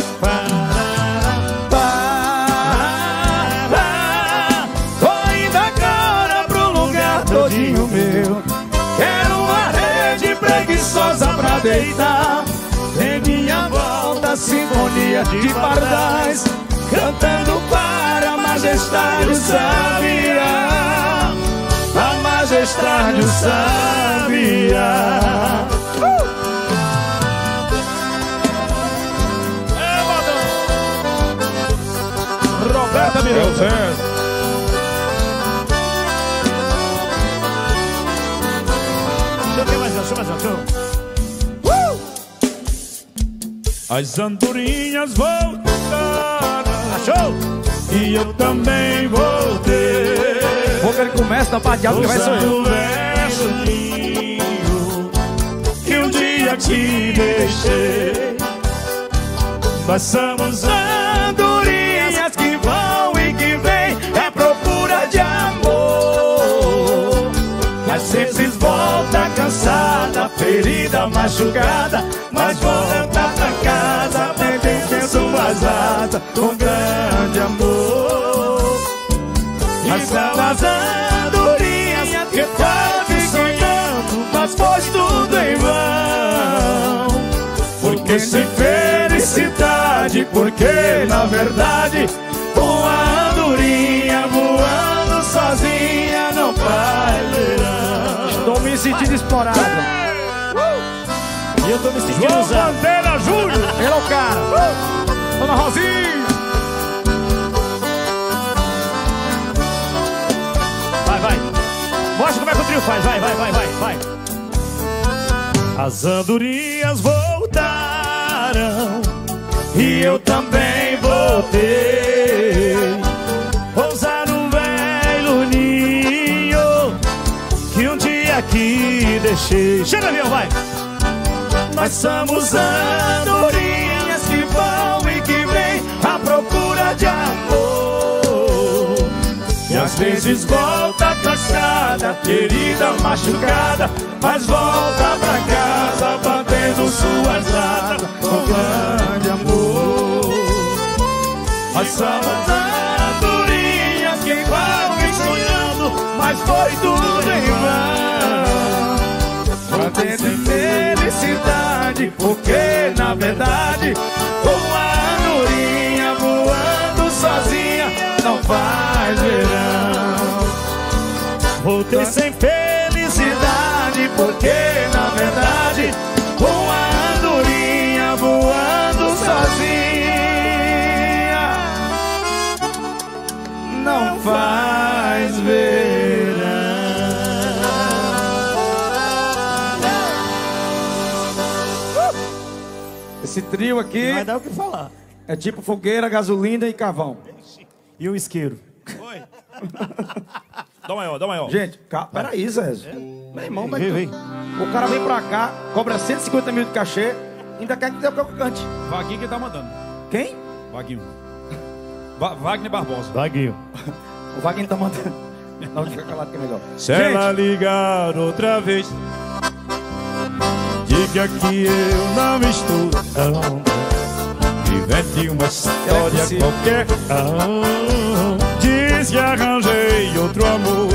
Tô indo agora pro lugar todinho meu. Quero uma rede preguiçosa pra deitar. Em minha volta, sinfonia de pardais, cantando para a majestade o sabia. A majestade o sabia. Roberta Miranda. Deixa eu ver mais um, deixa eu mais um. Uh! As andorinhas voltaram. Achou? E eu também voltei. Vou que ele começa na parte de alto que vai ser eu. Que um dia te deixei. Nós somos andorinhas que vão e que vêm à procura de amor. Às vezes volta cansada, ferida, machucada, mas volta pra casa, pertencendo vazada, com grande amor. E são as andorinhas que estavam sonhando, mas foi tudo em vão. Porque sem felicidade, porque na verdade uma andorinha voando sozinha não faz verão. Estou me sentindo explorado. E eu tô me sentindo João usado. Bandeira Júnior. Ele é o cara. Dona Rosinha. Vai, vai. Mostra como é que o trio faz. Vai, vai, vai, vai, vai. As andorinhas voltaram e eu também voltei. Pousar num velho ninho que um dia aqui deixei. Chega, avião, vai. Nós somos andorinhas que vão e que vêm à procura de amor. E às vezes volta cansada, ferida, machucada, mas volta pra casa batendo suas asas com grande amor. Nós somos andorinhas que vão e sonhando, mas foi tudo em vão. Mantendo felicidade, porque na verdade uma andorinha voando sozinha não faz verão. Voltei sem felicidade, porque na verdade uma andorinha voando sozinha não faz verão. Esse trio aqui Vai dar o que falar. é tipo fogueira, gasolina e carvão. E o isqueiro. Oi. Dá maior, dá maior. Gente, ca... peraí, Zé. Meu irmão, mas Vem, vem. o cara vem pra cá, cobra cento e cinquenta mil de cachê, ainda quer que eu cante. Vaguinho que tá mandando. Quem? Vaguinho. Va Wagner Barbosa. Vaguinho. O Wagner tá mandando. Não, fica calado que é melhor. Se ela ligar outra vez, diga que eu não estou tão invente uma história É qualquer. Ah, diz que arranjei outro amor.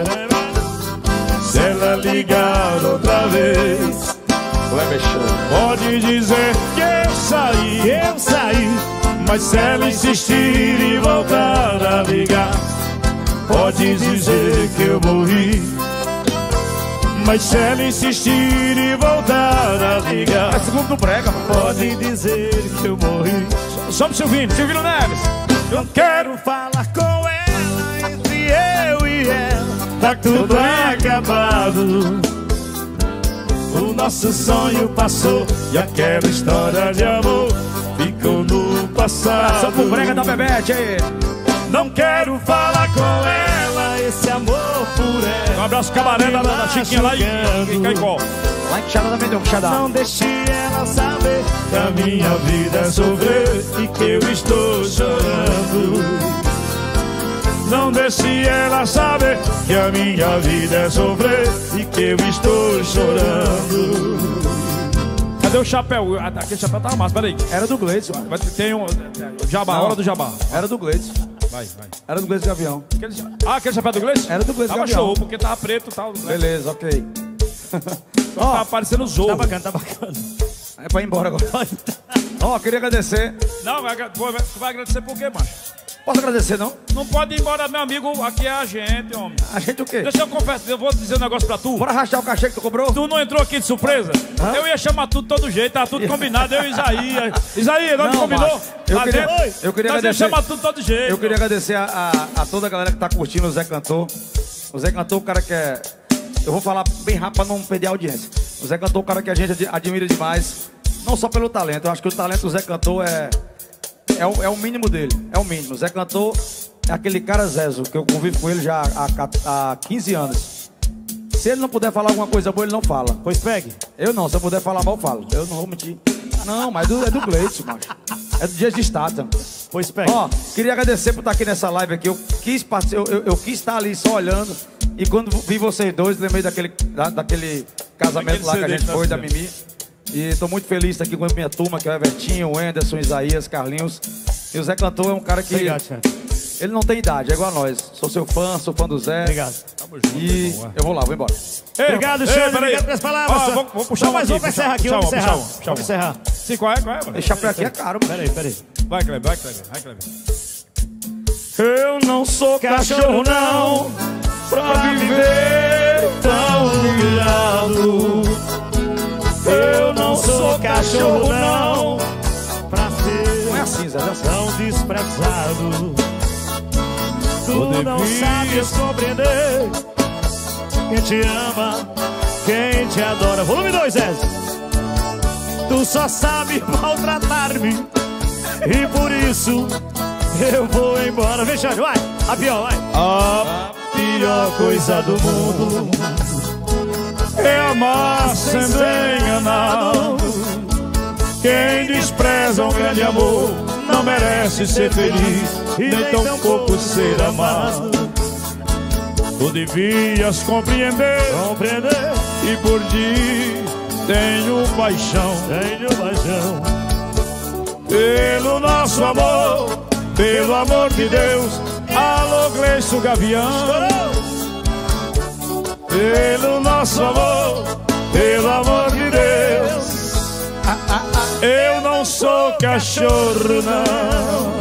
Se ela ligar outra vez, pode dizer que eu saí, eu saí. Mas se ela insistir e voltar a ligar, pode dizer que eu morri. Mas se ela insistir e voltar a ligar, É segundo do brega, mano. pode dizer que eu morri. Sobe, Silvino, Silvino Neves. Eu quero falar com ela, entre eu e ela tá tudo acabado. O nosso sonho passou e aquela história de amor ficou no passado. Só pro brega da Bebete aí. Não quero falar com ela, esse amor por ela. Um abraço cabaré da, da Chiquinha lá em Caicó. Lá em Quixadá também deu um Quixadá. Não deixe ela saber Que a minha vida é sofrer e que eu estou chorando. Não deixe ela saber que a minha vida é sofrer e que eu estou chorando. Cadê o chapéu? Aquele chapéu tá massa, peraí. Era do Gleidson, mano. Vai ter- Tem um jabá, Não. hora do jabá. Era do Gleidson. Vai, vai. Era do Gleidson Gavião. Aquele... Ah, aquele chapéu do Gleice? Era do Gleice Tava Gavião. show, porque tava preto e tal. Né? Beleza, ok. Ó, tá parecendo Zorro. Tá bacana, tá bacana. É pra ir embora agora. Ó, queria agradecer. Não, vai, agra- vai, vai agradecer por quê, macho? Posso agradecer, não? Não pode ir embora, meu amigo. Aqui é a gente, homem. A gente o quê? Deixa eu confessar, eu vou dizer um negócio pra tu. Bora rachar o cachê que tu cobrou? Tu não entrou aqui de surpresa? Hã? Eu ia chamar tudo de todo jeito, tá tudo combinado. Eu e Isaías. Isaías, não, não combinou? Macho, eu, tá queria, eu queria Nós agradecer. ia chamar tudo de todo jeito. Eu queria agradecer a, a, a toda a galera que tá curtindo o Zé Cantor. O Zé Cantor, o cara que é... Eu vou falar bem rápido pra não perder a audiência. O Zé Cantor, o cara que a gente admira demais. Não só pelo talento. Eu acho que o talento do Zé Cantor é... É o, é o mínimo dele. É o mínimo. O Zé Cantor é aquele cara Zezo, que eu convivo com ele já há, há quinze anos. Se ele não puder falar alguma coisa boa, ele não fala. Pois pegue. Eu não. Se eu puder falar mal, eu falo. Eu não vou mentir. Não, mas do, é do Gleitson, macho. É do Dias de Estátua. Pois pegue. Ó, queria agradecer por estar aqui nessa live aqui. Eu quis, eu, eu, eu quis estar ali só olhando. E quando vi vocês dois, lembrei daquele, da, daquele casamento lá que a gente foi, da Mimi. E tô muito feliz de estar aqui com a minha turma, que é o Evertinho, o Anderson, Isaías, Carlinhos. E o Zé Cantor é um cara que... Obrigado, chefe. Ele não tem idade, é igual a nós. Sou seu fã, sou fã do Zé. Obrigado. E eu vou lá, vou embora. Ei, obrigado, chefe. Obrigado pelas palavras. Ó, vou, vou puxar um mais aqui. um pra encerrar aqui, vamos encerrar. Vamos encerrar. Sim, qual é? Qual é? Deixar pra aqui é caro, mano. Peraí, peraí. Vai, Kleber, vai, Kleber. Vai, Kleber. Eu não sou cachorro, não, pra viver tão humilhado. Eu não sou cachorro, não, pra ser Não é assim, Zé, já sei. tão desprezado. Tu não sabes compreender quem te ama, quem te adora. Volume dois, Zé. Tu só sabe maltratar-me e por isso eu vou embora. Vem, Xande, vai. A pior, vai. A pior coisa do mundo É amar sem ser enganado. Quem despreza um grande amor não merece ser feliz e nem tão pouco ser amado. Tu devias compreender, Compreender, e por ti tenho paixão. tenho paixão. Pelo nosso amor, pelo amor de Deus. Alô, Gleison Gavião. Pelo nosso amor, pelo amor de Deus. Eu não sou cachorro, não.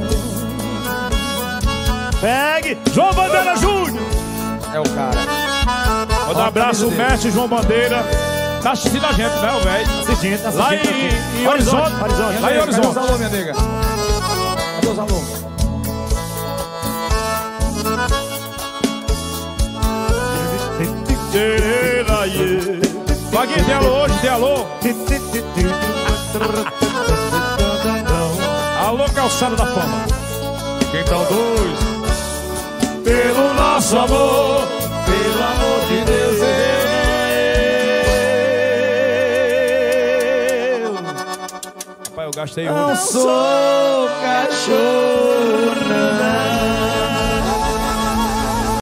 Pegue. João Bandeira Júnior. É o cara. Manda um abraço, o mestre João Bandeira. Tá assistindo a gente, né, o velho? Assistindo, assistindo. Lá em, em Horizonte. Horizonte. Lá em Cadê Horizonte. os alô, minha nega? Cadê os alô? Vaguinho, tem alô hoje, tem alô. Alô, calçada da fama. Quem tá o dois? Pelo nosso amor, pelo amor de Deus, eu. Rapaz, eu gastei Não hoje. sou cachorro, não.